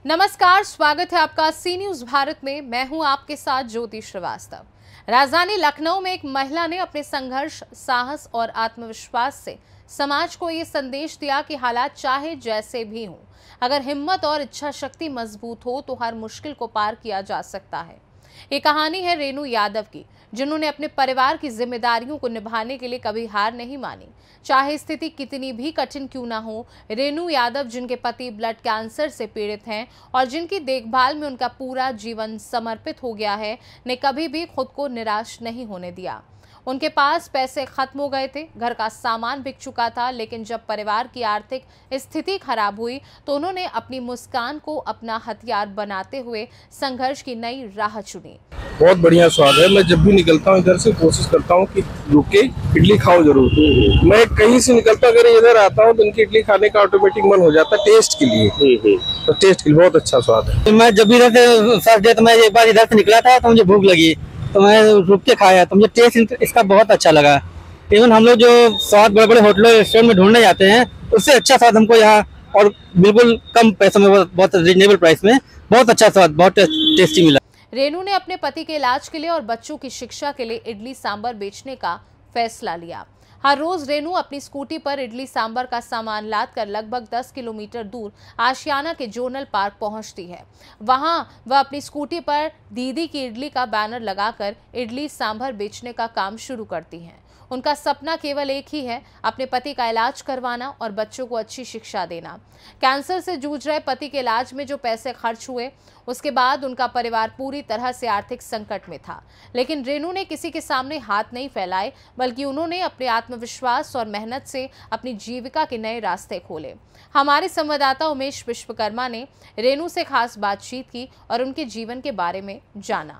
नमस्कार, स्वागत है आपका सी न्यूज भारत में। मैं हूं आपके साथ ज्योति श्रीवास्तव। राजधानी लखनऊ में एक महिला ने अपने संघर्ष, साहस और आत्मविश्वास से समाज को ये संदेश दिया कि हालात चाहे जैसे भी हों, अगर हिम्मत और इच्छा शक्ति मजबूत हो तो हर मुश्किल को पार किया जा सकता है। ये कहानी है रेनू यादव की, जिन्होंने अपने परिवार की जिम्मेदारियों को निभाने के लिए कभी हार नहीं मानी, चाहे स्थिति कितनी भी कठिन क्यों ना हो। रेनू यादव, जिनके पति ब्लड कैंसर से पीड़ित हैं और जिनकी देखभाल में उनका पूरा जीवन समर्पित हो गया है, ने कभी भी खुद को निराश नहीं होने दिया। उनके पास पैसे खत्म हो गए थे, घर का सामान बिक चुका था, लेकिन जब परिवार की आर्थिक स्थिति खराब हुई तो उन्होंने अपनी मुस्कान को अपना हथियार बनाते हुए संघर्ष की नई राह चुनी। बहुत बढ़िया स्वाद है। मैं जब भी निकलता हूँ इधर से कोशिश करता हूँ कि रुक के इडली खाऊं जरूर। मैं कहीं से निकलता अगर इधर आता हूँ तो इनकी इडली खाने का ऑटोमेटिक मन हो जाता है, टेस्ट के लिए। तो टेस्ट के लिए बहुत अच्छा स्वाद है। मैं जब भी इधर से फर्स्ट डे तो मैं एक बार इधर से निकला था तो मुझे भूख लगी, तो मैं रुक के खाया तो मुझे टेस्ट इसका बहुत अच्छा लगा। इवन हम लोग जो स्वाद बड़े बड़े होटलों रेस्टोरेंट में ढूंढने जाते हैं उससे अच्छा स्वाद हमको यहाँ, और बिल्कुल कम पैसों में, बहुत रीजनेबल प्राइस में बहुत अच्छा स्वाद, बहुत टेस्टी मिला। रेनू ने अपने पति के इलाज के लिए और बच्चों की शिक्षा के लिए इडली सांभर बेचने का फैसला लिया। हर रोज रेनू अपनी स्कूटी पर इडली सांभर का सामान लादकर लगभग 10 किलोमीटर दूर आशियाना के जोनल पार्क पहुंचती है। वहां वह अपनी स्कूटी पर दीदी की इडली का बैनर लगाकर इडली सांभर बेचने का काम शुरू करती हैं। उनका सपना केवल एक ही है, अपने पति का इलाज करवाना और बच्चों को अच्छी शिक्षा देना। कैंसर से जूझ रहे पति के इलाज में जो पैसे खर्च हुए, उसके बाद उनका परिवार पूरी तरह से आर्थिक संकट में था, लेकिन रेनू ने किसी के सामने हाथ नहीं फैलाए, बल्कि उन्होंने अपने आत्मविश्वास और मेहनत से अपनी जीविका के नए रास्ते खोले। हमारे संवाददाता उमेश विश्वकर्मा ने रेनू से खास बातचीत की और उनके जीवन के बारे में जाना।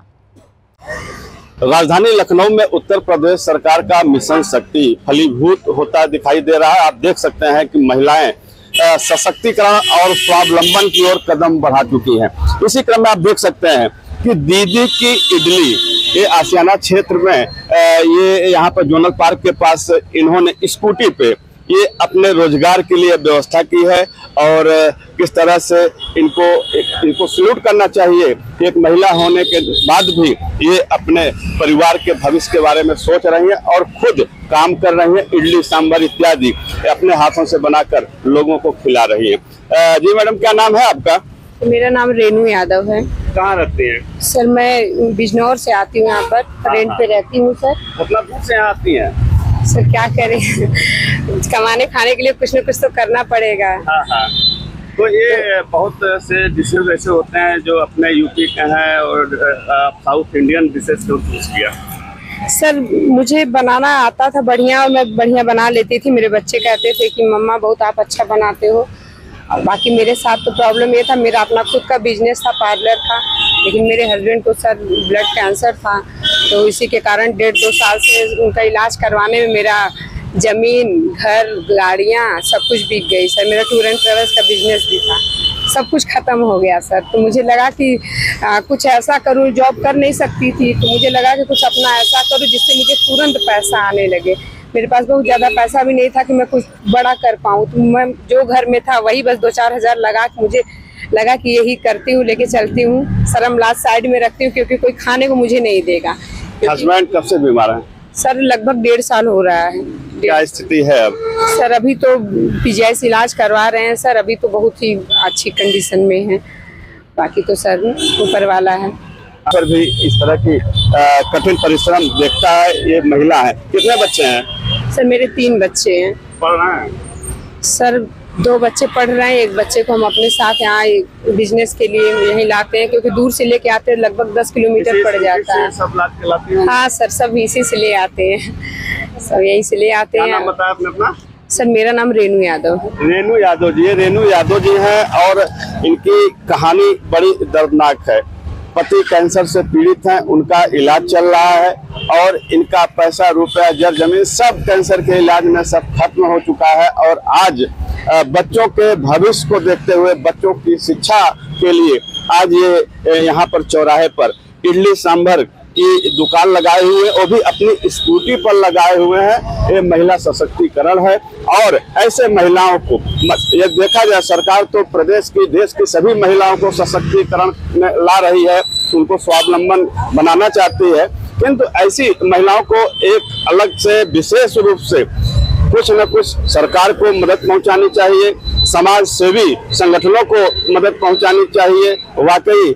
राजधानी लखनऊ में उत्तर प्रदेश सरकार का मिशन शक्ति फलीभूत होता दिखाई दे रहा है। आप देख सकते हैं कि महिलाएं सशक्तिकरण और स्वावलंबन की ओर कदम बढ़ा चुकी हैं। इसी क्रम में आप देख सकते हैं कि दीदी की इडली, ये आशियाना क्षेत्र में ये यहाँ पर जोनल पार्क के पास इन्होंने स्कूटी पे ये अपने रोजगार के लिए व्यवस्था की है। और किस तरह से इनको सल्यूट करना चाहिए, एक महिला होने के बाद भी ये अपने परिवार के भविष्य के बारे में सोच रही हैं और खुद काम कर रही हैं। इडली सांभर इत्यादि अपने हाथों से बनाकर लोगों को खिला रही हैं। जी मैडम, क्या नाम है आपका? मेरा नाम रेनू यादव है। कहाँ रहती हैं? सर मैं बिजनौर से आती हूँ, यहाँ पर रेंट पे रहती हूँ सर। मतलब दूर से यहाँ आती हैं? सर क्या करें कमाने खाने के लिए कुछ न कुछ तो करना पड़ेगा। हाँ। तो ये बहुत से डिशेज ऐसे होते हैं जो अपने यूपी के हैं और साउथ इंडियन डिशेज को चूज किया। सर मुझे बनाना आता था बढ़िया, और मैं बढ़िया बना लेती थी। मेरे बच्चे कहते थे कि मम्मा बहुत आप अच्छा बनाते हो। और बाकी मेरे साथ तो प्रॉब्लम ये था, मेरा अपना खुद का बिजनेस था, पार्लर था, लेकिन मेरे हस्बैंड को सर ब्लड कैंसर था, तो इसी के कारण 1.5-2 साल से उनका इलाज करवाने में मेरा जमीन, घर, गाड़ियाँ सब कुछ बिक गई सर। मेरा टूर एंड ट्रेवल्स का बिजनेस भी था, सब कुछ खत्म हो गया सर। तो मुझे लगा कि कुछ ऐसा करूँ, जॉब कर नहीं सकती थी, तो मुझे लगा कि कुछ अपना ऐसा करूँ जिससे मुझे तुरंत पैसा आने लगे। मेरे पास बहुत ज़्यादा पैसा भी नहीं था कि मैं कुछ बड़ा कर पाऊँ, तो मैं जो घर में था वही बस 2-4 हज़ार लगा के मुझे लगा कि यही करती हूँ, लेके चलती हूँ। शर्म लाज साइड में रखती हूँ, क्योंकि कोई खाने को मुझे नहीं देगा। हस्बैंड कब से बीमार है? सर लगभग 1.5 साल हो रहा है। क्या स्थिति है अब? सर अभी तो पीजीआई से इलाज करवा रहे हैं सर, अभी तो बहुत ही अच्छी कंडीशन में है। बाकी तो सर ऊपर वाला है। पर भी इस तरह की कठिन परिश्रम देखता है ये महिला है। कितने बच्चे हैं? सर मेरे 3 बच्चे हैं। पढ़ रहे हैं? सर 2 बच्चे पढ़ रहे हैं, एक बच्चे को हम अपने साथ यहाँ बिजनेस के लिए यहीं लाते हैं, क्योंकि दूर से लेके आते हैं, लगभग 10 किलोमीटर पड़ जाता है। सब लाद के लाती हैं? हाँ सर, सब इसी से ले आते हैं, सब यहीं से ले आते हैं। नाम बताया आपने अपना? सर मेरा नाम रेनू यादव है। रेनू यादव जी, रेनू यादव जी हैं और इनकी कहानी बड़ी दर्दनाक है। पति कैंसर से पीड़ित हैं, उनका इलाज चल रहा है और इनका पैसा, रुपया, जर जमीन सब कैंसर के इलाज में सब खत्म हो चुका है। और आज बच्चों के भविष्य को देखते हुए, बच्चों की शिक्षा के लिए आज ये यहाँ पर चौराहे पर इडली सांभर की दुकान लगाए हुए, वो भी अपनी स्कूटी पर लगाए हुए हैं। ये महिला सशक्तिकरण है। और ऐसे महिलाओं को ये देखा जाए, सरकार तो प्रदेश की, देश की सभी महिलाओं को सशक्तिकरण में ला रही है, उनको स्वावलंबन बनाना चाहती है, किंतु ऐसी महिलाओं को एक अलग से विशेष रूप से कुछ न कुछ सरकार को मदद पहुंचानी चाहिए, समाज सेवी संगठनों को मदद पहुंचानी चाहिए। वाकई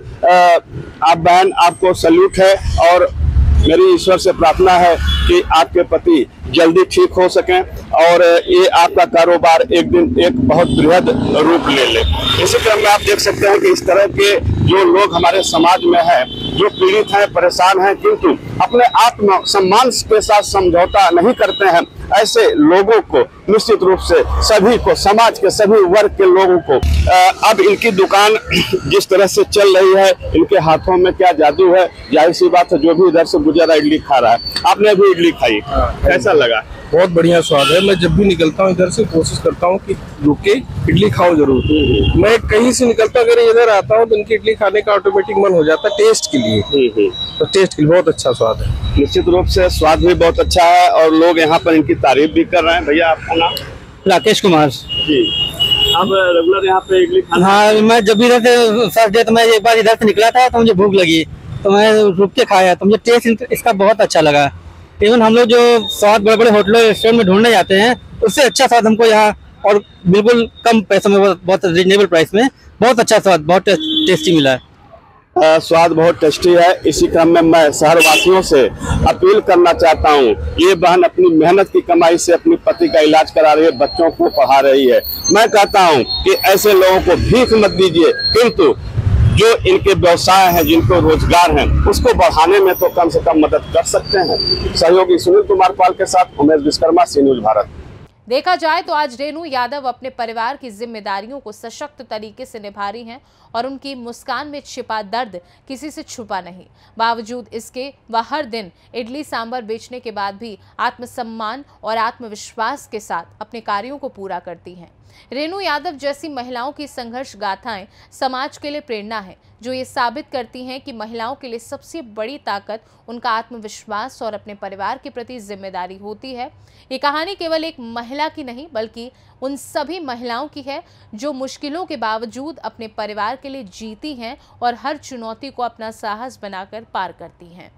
आप बहन, आपको सैल्यूट है और मेरी ईश्वर से प्रार्थना है कि आपके पति जल्दी ठीक हो सकें और ये आपका कारोबार एक दिन एक बहुत बृहद रूप ले ले। इसी क्रम में आप देख सकते हैं कि इस तरह के जो लोग हमारे समाज में हैं, जो पीड़ित हैं, परेशान हैं, किंतु अपने आत्म सम्मान के साथ समझौता नहीं करते हैं, ऐसे लोगों को निश्चित रूप से सभी को, समाज के सभी वर्ग के लोगों को अब इनकी दुकान जिस तरह से चल रही है, इनके हाथों में क्या जादू है, जाहिर सी बात है जो भी इधर से गुजरा इडली खा रहा है। आपने अभी इडली खाई, कैसा लगा? बहुत बढ़िया स्वाद है। मैं जब भी निकलता हूँ इधर से कोशिश करता हूँ कि रुक के इडली खाऊं जरूर। मैं कहीं से निकलता अगर इधर आता हूँ तो इनकी इडली खाने का ऑटोमेटिक मन हो जाता है, टेस्ट के लिए। तो टेस्ट के लिए बहुत अच्छा स्वाद है। निश्चित रूप से स्वाद भी बहुत अच्छा है और लोग यहाँ पर इनकी तारीफ भी कर रहे हैं। भैया आपका नाम? राकेश कुमार जी। आप रेगुलर यहाँ पे इडली खाना? हाँ, मैं जब भी इधर से फर्स्ट डे तो मैं एक बार इधर से निकला था तो मुझे भूख लगी, तो मैं रुक के खाया, तो मुझे टेस्ट इसका बहुत अच्छा लगा। इवन हम लोग जो स्वाद बड़े बड़े होटलों रेस्टोरेंट में ढूंढने जाते हैं, उससे अच्छा स्वाद हमको यहाँ, और बिल्कुल कम पैसों में, बहुत रीजनेबल प्राइस में बहुत अच्छा स्वाद, बहुत टेस्टी मिला है। स्वाद बहुत टेस्टी है। इसी क्रम में मैं शहरवासियों से अपील करना चाहता हूँ, ये बहन अपनी मेहनत की कमाई से अपने पति का इलाज करा रही है, बच्चों को पढ़ा रही है। मैं कहता हूँ कि ऐसे लोगों को भीख मत दीजिए, किंतु जो इनके व्यवसाय हैं, जिनको रोजगार हैं, उसको बढ़ाने में तो कम से कम मदद कर सकते हैं। सहयोगी सुनील कुमार पाल के साथ उमेश विश्वकर्मा, सी न्यूज भारत। देखा जाए तो आज रेणु यादव अपने परिवार की जिम्मेदारियों को सशक्त तरीके से निभा रही हैं और उनकी मुस्कान में छिपा दर्द किसी से छुपा नहीं। बावजूद इसके वह हर दिन इडली सांभर बेचने के बाद भी आत्मसम्मान और आत्मविश्वास के साथ अपने कार्यों को पूरा करती हैं। रेणु यादव जैसी महिलाओं की संघर्ष गाथाएं समाज के लिए प्रेरणा है, जो ये साबित करती हैं कि महिलाओं के लिए सबसे बड़ी ताकत उनका आत्मविश्वास और अपने परिवार के प्रति जिम्मेदारी होती है। ये कहानी केवल एक महिला की नहीं, बल्कि उन सभी महिलाओं की है जो मुश्किलों के बावजूद अपने परिवार के लिए जीती हैं और हर चुनौती को अपना साहस बनाकर पार करती हैं।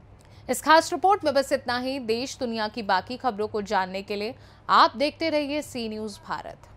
इस खास रिपोर्ट में बस इतना ही। देश दुनिया की बाकी खबरों को जानने के लिए आप देखते रहिए सी न्यूज़ भारत।